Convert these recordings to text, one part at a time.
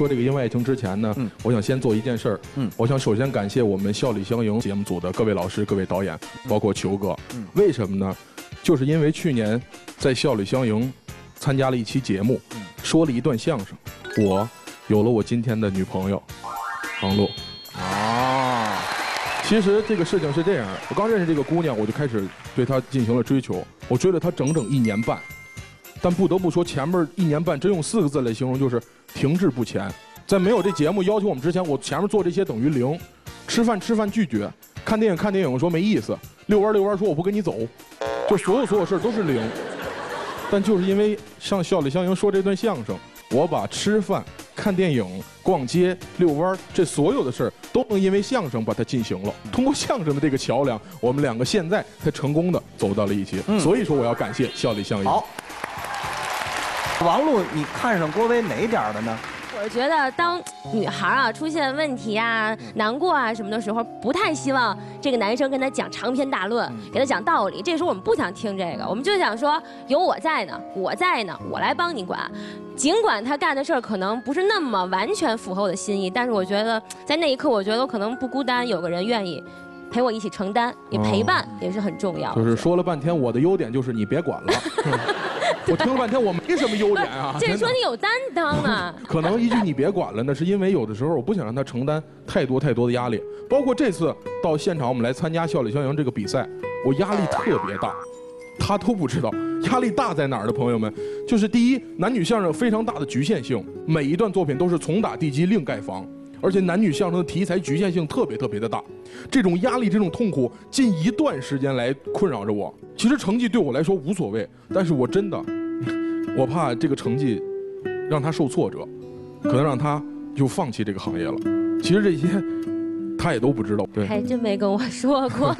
说这个因为爱情之前呢，我想先做一件事儿。我想首先感谢我们笑里相迎节目组的各位老师、各位导演，包括球哥。为什么呢？就是因为去年在笑里相迎参加了一期节目，说了一段相声，我有了我今天的女朋友王璐。其实这个事情是这样，我刚认识这个姑娘，我就开始对她进行了追求，我追了她整整1年半。但不得不说，前面1年半真用4个字来形容，就是停滞不前。在没有这节目要求我们之前，我前面做这些等于0，吃饭拒绝，看电影说没意思，遛弯说我不跟你走，就所有事都是0。但就是因为上笑里相迎说这段相声，我把吃饭、看电影、逛街、遛弯这所有的事儿都能因为相声把它进行了。通过相声的这个桥梁，我们2个现在才成功的走到了一起。所以说我要感谢笑里相迎。 好。王璐，你看上郭威哪点的呢？ 我觉得当女孩啊出现问题啊、难过啊什么的时候，不太希望这个男生跟她讲长篇大论，给她讲道理。这时候我们不想听这个，我们就想说有我在呢，我来帮你管。尽管他干的事儿可能不是那么完全符合我的心意，但是我觉得在那一刻，我觉得我可能不孤单，有个人愿意陪我一起承担，也陪伴也是很重要的。 就是说了半天，我的优点就是你别管了。我听了半天，我没什么优点啊。 这说你有担当啊。 可能一句你别管了呢，是因为有的时候我不想让他承担太多的压力。包括这次到现场我们来参加笑里相迎这个比赛，我压力特别大，他都不知道压力大在哪儿的。朋友们，就是第一，男女相声非常大的局限性，每一段作品都是从打地基另盖房。而且男女相声的题材局限性特别的大，这种压力、这种痛苦，近一段时间来困扰着我。其实成绩对我来说无所谓，但是我真的，我怕这个成绩让他受挫折，可能让他就放弃这个行业了。其实这些他也都不知道，对， 还真没跟我说过。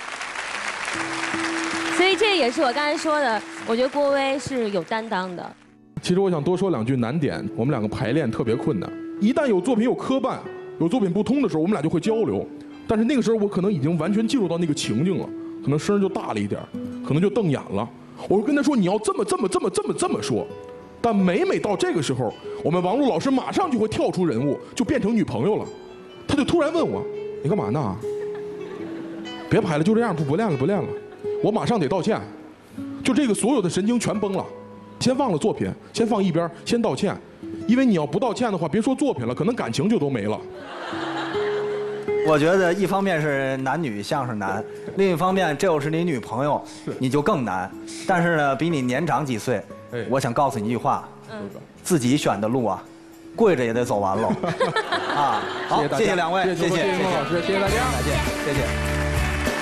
所以这也是我刚才说的，我觉得郭威是有担当的。 其实我想多说2句难点，我们2个排练特别困难。一旦有作品有磕绊、有作品不通的时候，我们俩就会交流。但是那个时候我可能已经完全进入到那个情境了，可能声就大了一点，可能就瞪眼了。我就跟他说你要这么说。但每到这个时候，我们王璐老师马上就会跳出人物，就变成女朋友了。他就突然问我：“你干嘛呢？别拍了，就这样，不练了。”我马上得道歉，就这个所有的神经全崩了。先忘了作品，先放一边，先道歉。因为你要不道歉的话，别说作品了，可能感情就都没了。 我觉得一方面是男女相声难，另一方面这又是你女朋友，你就更难。但是呢，比你年长几岁，我想告诉你一句话，自己选的路啊，跪着也得走完喽。啊，好，谢谢2位，谢谢孟老师，谢谢大家，再见，谢谢。